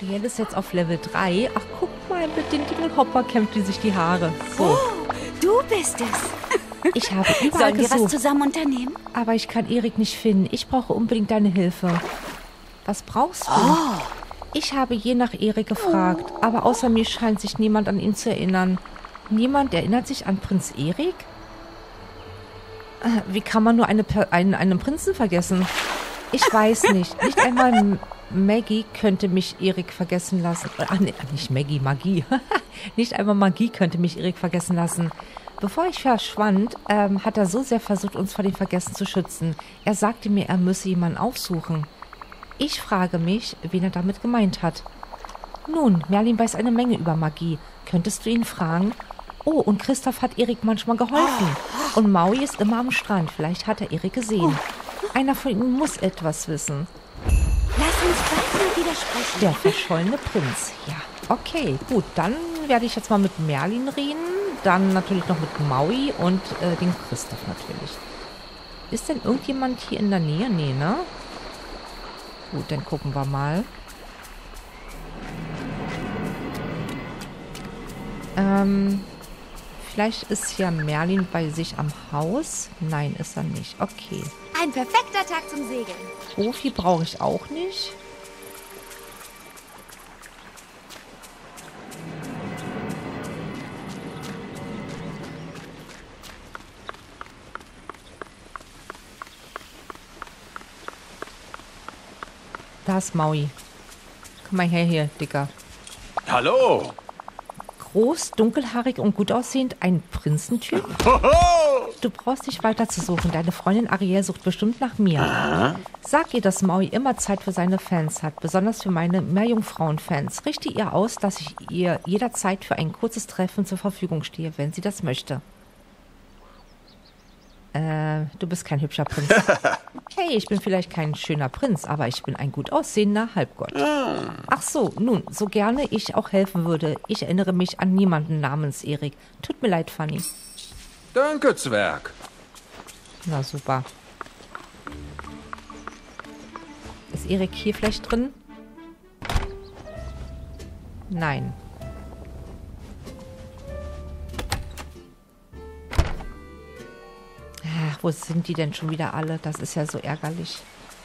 Ariel ist jetzt auf Level 3. Ach, guck mal, mit den Dingelhopper kämmt die sich die Haare. So. Oh, du bist es. Ich habe überall Sollen wir gesucht, was zusammen unternehmen? aber ich kann Erik nicht finden. Ich brauche unbedingt deine Hilfe. Was brauchst du? Oh, Ich habe je nach Erik gefragt, aber außer mir scheint sich niemand an ihn zu erinnern. Niemand erinnert sich an Prinz Erik? Wie kann man nur einen Prinzen vergessen? Ich weiß nicht. Nicht einmal Maggie könnte mich Erik vergessen lassen. Ach nee, nicht Maggie, Magie. Nicht einmal Magie könnte mich Erik vergessen lassen. Bevor ich verschwand, hat er so sehr versucht, uns vor dem Vergessen zu schützen. Er sagte mir, er müsse jemanden aufsuchen. Ich frage mich, wen er damit gemeint hat. Nun, Merlin weiß eine Menge über Magie. Könntest du ihn fragen? Oh, und Christoph hat Erik manchmal geholfen. Und Maui ist immer am Strand. Vielleicht hat er Erik gesehen. Einer von ihnen muss etwas wissen. lass uns bald mal wieder sprechen. Der verschollene Prinz. Ja, okay, gut. Dann werde ich jetzt mal mit Merlin reden. Dann natürlich noch mit Maui und dem Christoph natürlich. Ist denn irgendjemand hier in der Nähe? Nee, ne? Gut, dann gucken wir mal. Vielleicht ist ja Merlin bei sich am Haus. Nein, ist er nicht. Okay. Ein perfekter Tag zum Segeln. Profi brauche ich auch nicht. Da ist Maui. Komm mal her hier, Dicker. Hallo! Groß, dunkelhaarig und gut aussehend, ein Prinzentyp? Du brauchst nicht weiter zu suchen. Deine Freundin Ariel sucht bestimmt nach mir. Sag ihr, dass Maui immer Zeit für seine Fans hat, besonders für meine Meerjungfrauen-Fans. Richte ihr aus, dass ich ihr jederzeit für ein kurzes Treffen zur Verfügung stehe, wenn sie das möchte. Du bist kein hübscher Prinz. Hey, ich bin vielleicht kein schöner Prinz, aber ich bin ein gut aussehender Halbgott. Ach so, nun, so gerne ich auch helfen würde. Ich erinnere mich an niemanden namens Erik. Tut mir leid, Fanny. Danke, Zwerg. Na super. Ist Erik hier vielleicht drin? Nein. Ach, wo sind die denn schon wieder alle? Das ist ja so ärgerlich.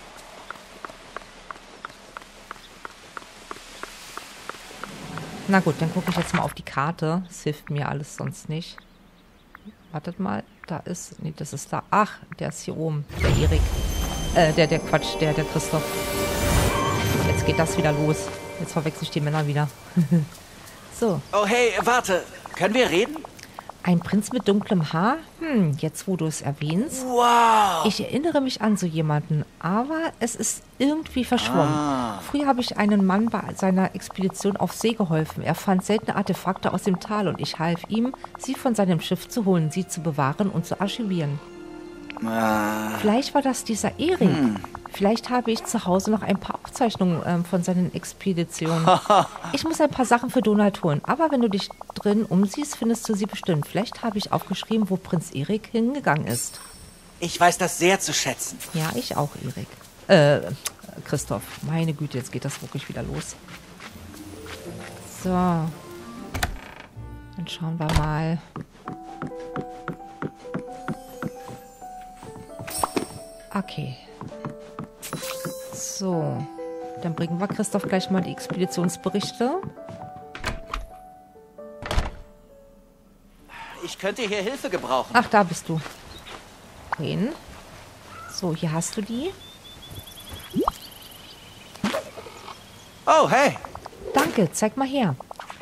Na gut, dann gucke ich jetzt mal auf die Karte. Das hilft mir alles sonst nicht. Wartet mal, da ist... Nee, das ist da. Ach, der ist hier oben. Der Erik. Der Quatsch, der Christoph. Jetzt geht das wieder los. Jetzt verwechsel ich die Männer wieder. So. Oh, hey, warte. Können wir reden? Ein Prinz mit dunklem Haar? Jetzt wo du es erwähnst. Wow. Ich erinnere mich an so jemanden, aber es ist irgendwie verschwommen. Früher habe ich einem Mann bei seiner Expedition auf See geholfen. Er fand seltene Artefakte aus dem Tal und ich half ihm, sie von seinem Schiff zu holen, sie zu bewahren und zu archivieren. Vielleicht war das dieser Erik. Vielleicht habe ich zu Hause noch ein paar Aufzeichnungen von seinen Expeditionen. Ich muss ein paar Sachen für Donald holen, aber wenn du dich drin umsiehst, findest du sie bestimmt. Vielleicht habe ich aufgeschrieben, wo Prinz Erik hingegangen ist. Ich weiß das sehr zu schätzen. Ja, ich auch, Erik. Christoph, meine Güte, jetzt geht das wirklich wieder los. So. Dann schauen wir mal. Okay. So. Dann bringen wir Christoph gleich mal die Expeditionsberichte. Ich könnte hier Hilfe gebrauchen. Ach, da bist du. Hin. So, hier hast du die. Oh, hey. Danke, zeig mal her.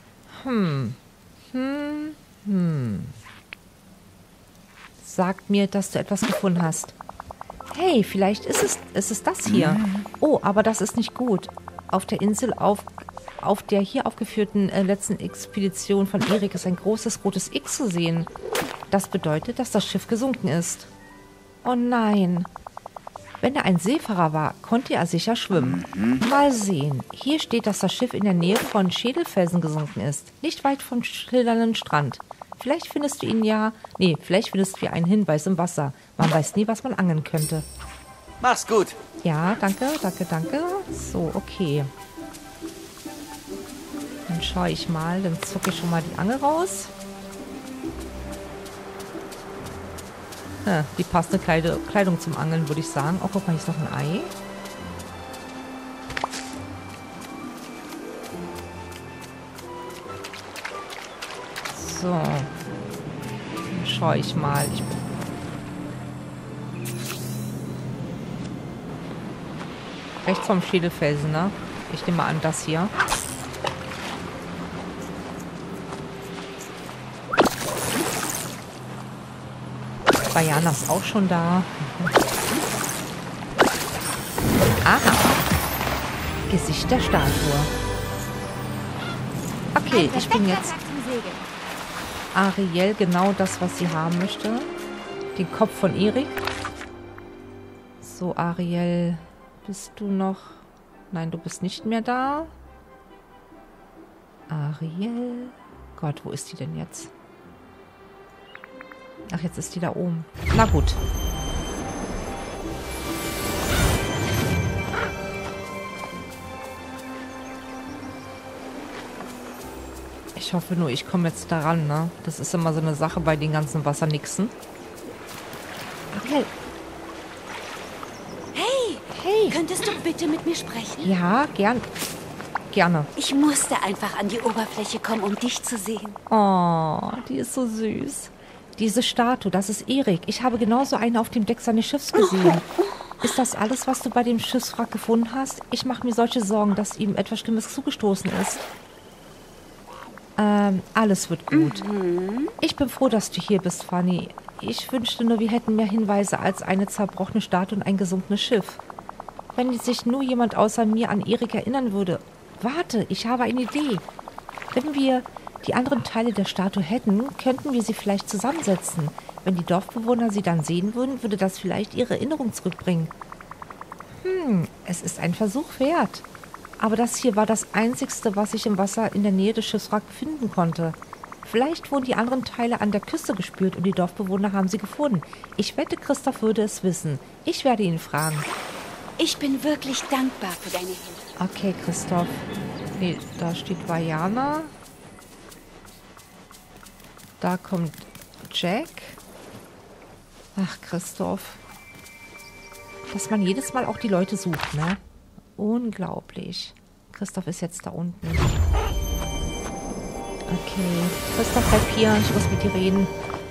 Sag mir, dass du etwas gefunden hast. Hey, vielleicht ist es das hier. Oh, aber das ist nicht gut. Auf der Insel, auf der hier aufgeführten letzten Expedition von Erik ist ein großes rotes X zu sehen. Das bedeutet, dass das Schiff gesunken ist. Oh nein. Wenn er ein Seefahrer war, konnte er sicher schwimmen. Mal sehen. Hier steht, dass das Schiff in der Nähe von Schädelfelsen gesunken ist. Nicht weit vom schillernden Strand. Vielleicht findest du ihn ja... Nee, vielleicht findest du einen Hinweis im Wasser. Man weiß nie, was man angeln könnte. Mach's gut. Ja, danke, danke, danke. So, okay. Dann schaue ich mal. Dann zucke ich schon mal die Angel raus. Die passende Kleidung zum Angeln, würde ich sagen. Oh, guck mal, hier ist noch ein Ei. So. Dann schaue ich mal. Rechts vom Schädelfelsen, ne? Ich nehme mal an, das hier. Vajana ist auch schon da. Aha. Gesicht der Statue. Okay, ich bin jetzt Ariel, genau das, was sie haben möchte. Den Kopf von Erik. So, Ariel, bist du noch... Nein, du bist nicht mehr da. Ariel. Gott, wo ist die denn jetzt? Ach, jetzt ist die da oben. Na gut. Ich hoffe nur, ich komme jetzt daran, ne? Das ist immer so eine Sache bei den ganzen Wassernixen. Okay. Hey! Hey! Könntest du bitte mit mir sprechen? Ja, gerne. Ich musste einfach an die Oberfläche kommen, um dich zu sehen. Oh, die ist so süß. Diese Statue, das ist Erik. Ich habe genauso eine auf dem Deck seines Schiffs gesehen. Ist das alles, was du bei dem Schiffswrack gefunden hast? Ich mache mir solche Sorgen, dass ihm etwas Schlimmes zugestoßen ist. Alles wird gut. Ich bin froh, dass du hier bist, Fanny. Ich wünschte nur, wir hätten mehr Hinweise als eine zerbrochene Statue und ein gesunkenes Schiff. Wenn sich nur jemand außer mir an Erik erinnern würde. Warte, ich habe eine Idee. Wenn wir die anderen Teile der Statue hätten, könnten wir sie vielleicht zusammensetzen. Wenn die Dorfbewohner sie dann sehen würden, würde das vielleicht ihre Erinnerung zurückbringen. Es ist ein Versuch wert. Aber das hier war das Einzigste, was ich im Wasser in der Nähe des Schiffswracks finden konnte. Vielleicht wurden die anderen Teile an der Küste gespült und die Dorfbewohner haben sie gefunden. Ich wette, Christoph würde es wissen. Ich werde ihn fragen. Ich bin wirklich dankbar für deine Hilfe. Okay, Christoph. Nee, da steht Vajana. Da kommt Jack. Ach, Christoph. Dass man jedes Mal auch die Leute sucht, ne? Unglaublich. Christoph ist jetzt da unten. Okay. Christoph, bleib hier. Ich muss mit dir reden.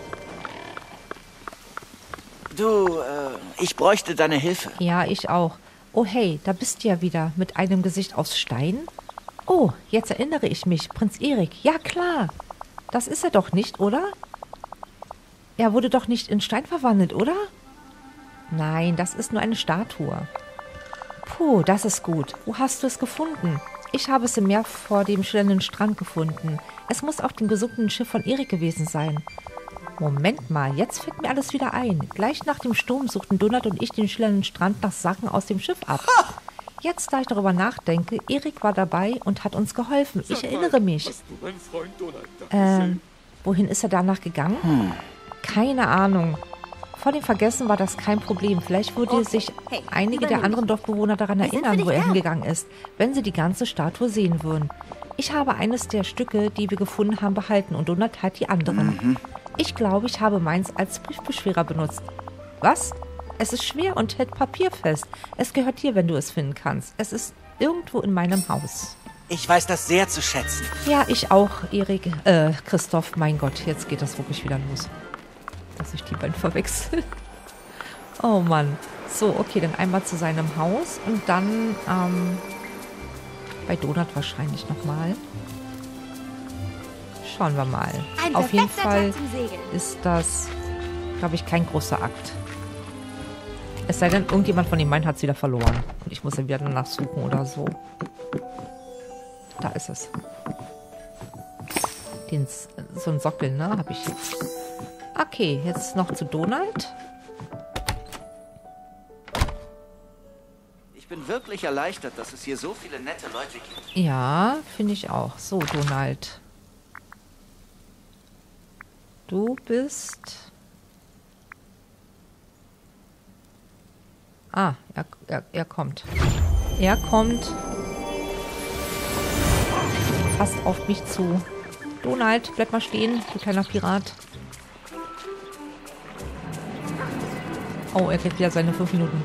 Du, ich bräuchte deine Hilfe. Ja, ich auch. Oh, hey, da bist du ja wieder. Mit einem Gesicht aus Stein? Oh, jetzt erinnere ich mich. Prinz Erik. Ja, klar. Das ist er doch nicht, oder? Er wurde doch nicht in Stein verwandelt, oder? Nein, das ist nur eine Statue. Puh, das ist gut. Wo hast du es gefunden? Ich habe es im Meer vor dem schillernden Strand gefunden. Es muss auf dem gesunkenen Schiff von Erik gewesen sein. Moment mal, jetzt fällt mir alles wieder ein. Gleich nach dem Sturm suchten Donald und ich den schillernden Strand nach Sachen aus dem Schiff ab. Jetzt, da ich darüber nachdenke, Erik war dabei und hat uns geholfen. Ich erinnere mich. Wohin ist er danach gegangen? Keine Ahnung. Vor dem Vergessen war das kein Problem. Vielleicht würde sich einige der anderen Dorfbewohner daran erinnern, wo er hingegangen ist, wenn sie die ganze Statue sehen würden. Ich habe eines der Stücke, die wir gefunden haben, behalten und Donald hat die anderen. Ich glaube, ich habe meins als Briefbeschwerer benutzt. Was? Es ist schwer und hält Papier fest. Es gehört dir, wenn du es finden kannst. Es ist irgendwo in meinem Haus. Ich weiß das sehr zu schätzen. Ja, ich auch, Erik. Christoph, mein Gott, jetzt geht das wirklich wieder los. Dass ich die beiden verwechsel. Oh Mann. So, okay, dann einmal zu seinem Haus und dann bei Donald wahrscheinlich nochmal. Schauen wir mal. Auf jeden Fall ist das, glaube ich, kein großer Akt. Es sei denn, irgendjemand von den meinen hat es wieder verloren. Und ich muss dann wieder danach suchen oder so. Da ist es. So ein Sockel, ne? Habe ich jetzt. Okay, jetzt noch zu Donald. Ich bin wirklich erleichtert, dass es hier so viele nette Leute gibt. Ja, finde ich auch. So, Donald. Du bist... Ah, er kommt. Er kommt. fast auf mich zu. Donald, bleib mal stehen, du kleiner Pirat. Oh, er kriegt wieder seine 5 Minuten.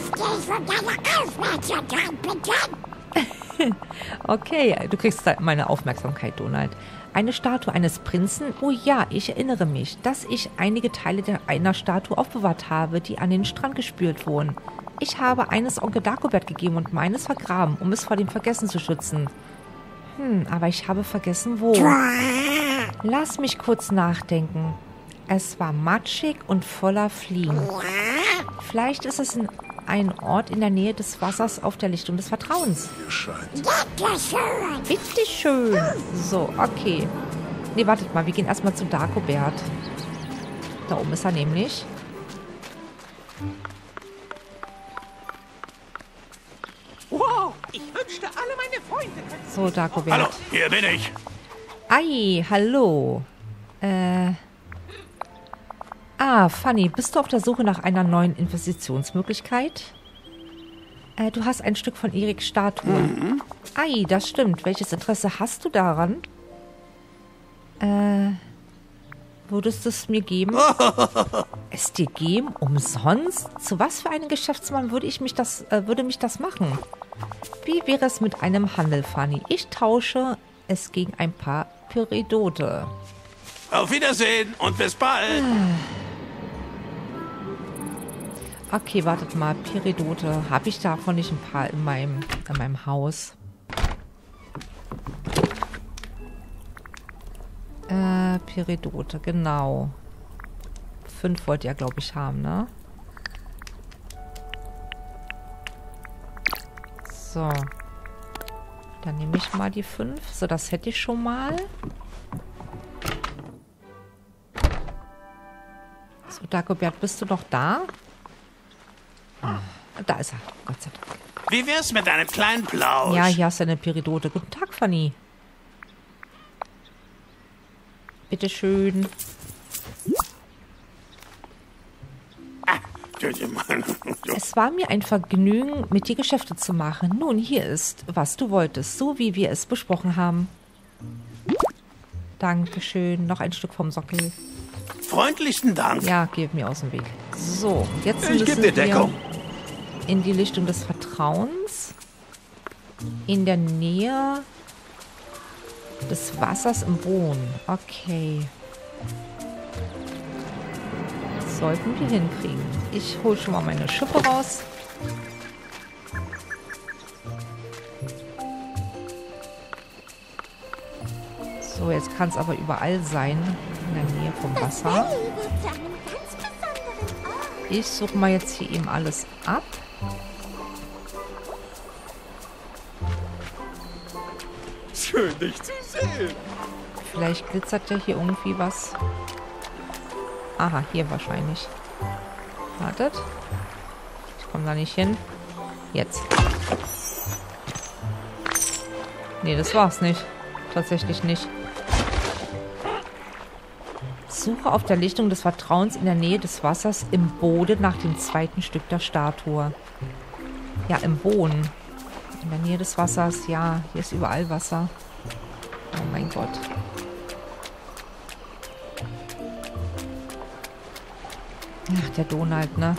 Okay, du kriegst meine Aufmerksamkeit, Donald. Eine Statue eines Prinzen? Oh ja, ich erinnere mich, dass ich einige Teile einer Statue aufbewahrt habe, die an den Strand gespült wurden. Ich habe eines Onkel Dagobert gegeben und meines vergraben, um es vor dem Vergessen zu schützen. Aber ich habe vergessen, wo. Lass mich kurz nachdenken. Es war matschig und voller Fliegen. Vielleicht ist es ein Ort in der Nähe des Wassers auf der Lichtung des Vertrauens. Bitte schön. So, okay. Nee, wartet mal, wir gehen erstmal zu Dagobert. Da oben ist er nämlich. Wow, ich wünschte, alle meine Freunde könnten... So, Dagobert. Hallo, hier bin ich. Ei, hallo. Fanny, bist du auf der Suche nach einer neuen Investitionsmöglichkeit? Du hast ein Stück von Eriks Statue. Ei, das stimmt. Welches Interesse hast du daran? Würdest du es mir geben? Es dir geben? Umsonst? Zu was für einem Geschäftsmann würde mich das machen? Wie wäre es mit einem Handel, Fanny? Ich tausche es gegen ein paar Peridote. Auf Wiedersehen und bis bald. Okay, wartet mal. Peridote. Habe ich davon nicht ein paar in meinem Haus? Peridote, genau. 5 wollt ihr, glaube ich, haben, ne? So. Dann nehme ich mal die 5. So, das hätte ich schon mal. So, Dagobert, bist du noch da? Da ist er. Gott sei Dank. Wie wär's mit einem kleinen Plausch? Ja, hier hast du eine Peridote. Guten Tag, Fanny. Bitteschön. Es war mir ein Vergnügen, mit dir Geschäfte zu machen. Nun, hier ist, was du wolltest, so wie wir es besprochen haben. Dankeschön. Noch ein Stück vom Sockel. Freundlichsten Dank. Ja, gib mir aus dem Weg. So, jetzt Ich gebe dir Deckung. In die Lichtung des Vertrauens. In der Nähe des Wassers im Boden. Okay. Das sollten wir hinkriegen. Ich hole schon mal meine Schippe raus. So, jetzt kann es aber überall sein. In der Nähe vom Wasser. Ich suche mal jetzt hier eben alles ab. Schön, dich zu sehen. Vielleicht glitzert ja hier irgendwie was. Aha, hier wahrscheinlich. Wartet. Ich komme da nicht hin. Jetzt. Nee, das war's nicht. Tatsächlich nicht. Suche auf der Lichtung des Vertrauens in der Nähe des Wassers im Boden nach dem zweiten Stück der Statue. Ja, im Boden. In der Nähe des Wassers. Ja, hier ist überall Wasser. Oh mein Gott. Ach, der Donald, ne?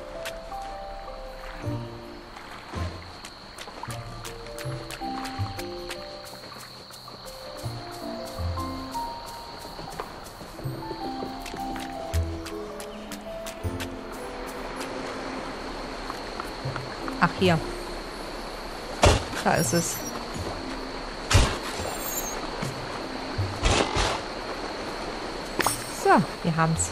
Ach, hier. Da ist es. So, wir haben's.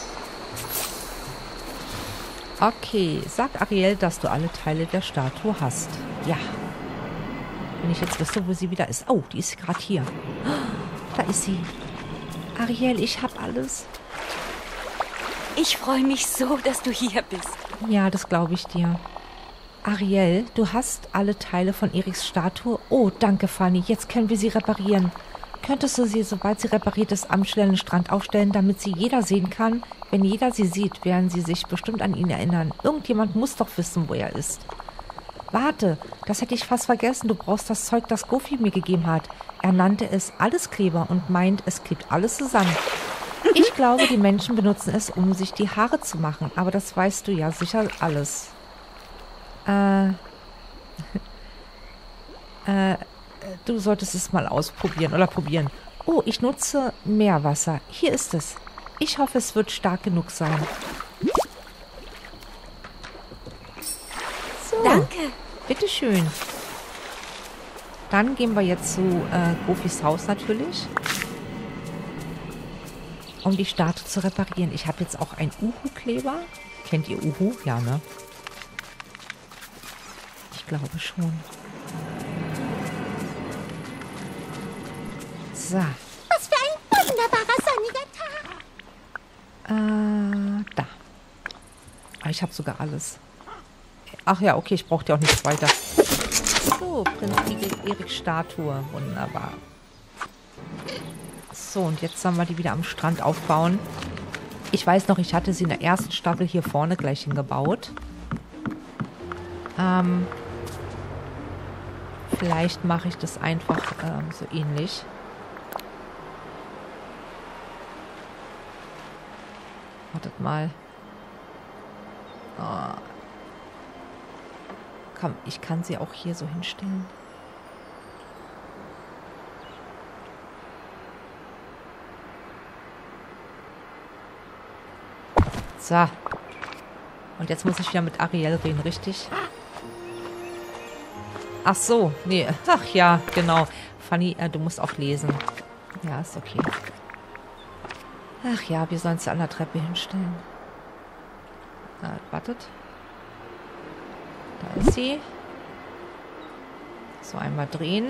Okay, sag Ariel, dass du alle Teile der Statue hast. Ja. Wenn ich jetzt wüsste, wo sie wieder ist. Oh, die ist gerade hier. Da ist sie. Ariel, ich hab alles. Ich freue mich so, dass du hier bist. Ja, das glaube ich dir. Ariel, du hast alle Teile von Eriks Statue. Oh, danke, Fanny. Jetzt können wir sie reparieren. Könntest du sie, sobald sie repariert ist, am schnellen Strand aufstellen, damit sie jeder sehen kann? Wenn jeder sie sieht, werden sie sich bestimmt an ihn erinnern. Irgendjemand muss doch wissen, wo er ist. Warte, das hätte ich fast vergessen. Du brauchst das Zeug, das Goofy mir gegeben hat. Er nannte es Alleskleber und meint, es klebt alles zusammen. Ich glaube, die Menschen benutzen es, um sich die Haare zu machen. Aber das weißt du ja sicher alles. Du solltest es mal ausprobieren oder probieren. Oh, ich nutze Meerwasser. Hier ist es. Ich hoffe, es wird stark genug sein. So. Danke. Bitteschön. Dann gehen wir jetzt zu Goofys Haus natürlich. Um die Statue zu reparieren. Ich habe jetzt auch einen Uhu-Kleber. Kennt ihr Uhu? Ja, ne? Ich glaube schon. So. Was für ein wunderbarer sonniger Tag. Da. Ah, ich habe sogar alles. Ach ja, okay, ich brauchte ja auch nichts weiter. So, Prinz Erik Statue. Wunderbar. So, und jetzt sollen wir die wieder am Strand aufbauen. Ich weiß noch, ich hatte sie in der ersten Staffel hier vorne gleich hingebaut. Vielleicht mache ich das einfach so ähnlich. Wartet mal. Oh. Komm, ich kann sie auch hier so hinstellen. So. Und jetzt muss ich wieder mit Ariel reden, richtig? Ach so, nee. Ach ja, genau. Fanny, du musst auch lesen. Ja, ist okay. Ach ja, wir sollen sie an der Treppe hinstellen. Wartet. Da ist sie. So, einmal drehen.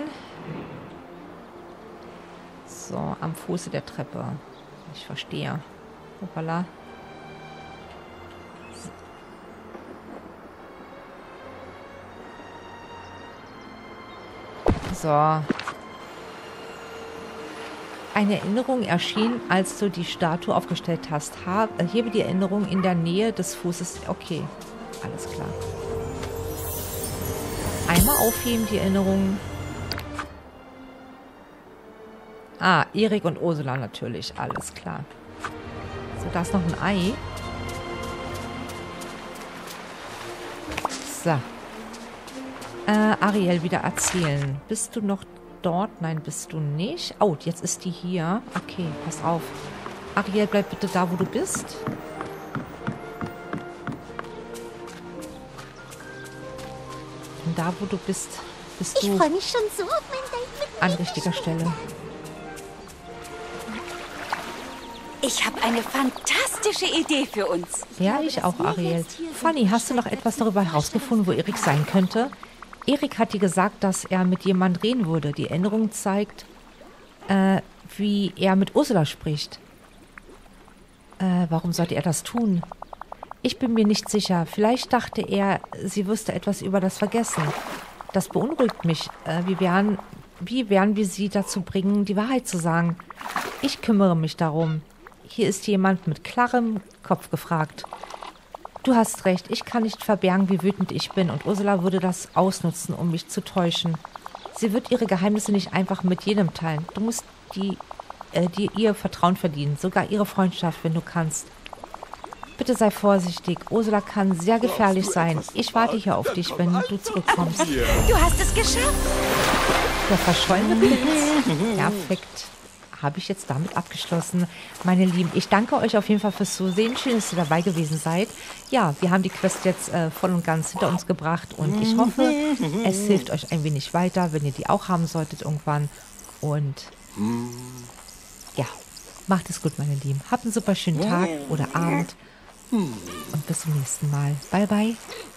So, am Fuße der Treppe. Ich verstehe. Hoppala. So. Eine Erinnerung erschien, als du die Statue aufgestellt hast. Hebe die Erinnerung in der Nähe des Fußes. Okay, alles klar. Einmal aufheben, die Erinnerung. Ah, Erik und Ursula natürlich. Alles klar. So, da ist noch ein Ei. So. Ariel wieder erzählen. Bist du noch dort? Nein, bist du nicht. Oh, jetzt ist die hier. Okay, pass auf. Ariel, bleib bitte da, wo du bist. Und da, wo du bist, bist du Ich freue mich schon so auf mein Date mit an richtiger Stelle. Ich habe eine fantastische Idee für uns. Ja, ich auch, Ariel. Fanny, hast du noch etwas darüber herausgefunden, wo Erik sein könnte? Erik hat dir gesagt, dass er mit jemandem reden würde. Die Erinnerung zeigt, wie er mit Ursula spricht. Warum sollte er das tun? Ich bin mir nicht sicher. Vielleicht dachte er, sie wüsste etwas über das Vergessen. Das beunruhigt mich. Wie werden wir sie dazu bringen, die Wahrheit zu sagen? Ich kümmere mich darum. Hier ist jemand mit klarem Kopf gefragt. Du hast recht, ich kann nicht verbergen, wie wütend ich bin, und Ursula würde das ausnutzen, um mich zu täuschen. Sie wird ihre Geheimnisse nicht einfach mit jedem teilen. Du musst dir ihr Vertrauen verdienen, sogar ihre Freundschaft, wenn du kannst. Bitte sei vorsichtig, Ursula kann sehr gefährlich sein. Ich warte hier auf dich, wenn du zurückkommst. Du hast es geschafft. Der verschollene Prinz. Perfekt. Habe ich jetzt damit abgeschlossen. Meine Lieben, ich danke euch auf jeden Fall fürs Zusehen. Schön, dass ihr dabei gewesen seid. Ja, wir haben die Quest jetzt voll und ganz hinter uns gebracht und ich hoffe, es hilft euch ein wenig weiter, wenn ihr die auch haben solltet irgendwann. Und ja, macht es gut, meine Lieben. Habt einen super schönen Tag oder Abend und bis zum nächsten Mal. Bye, bye.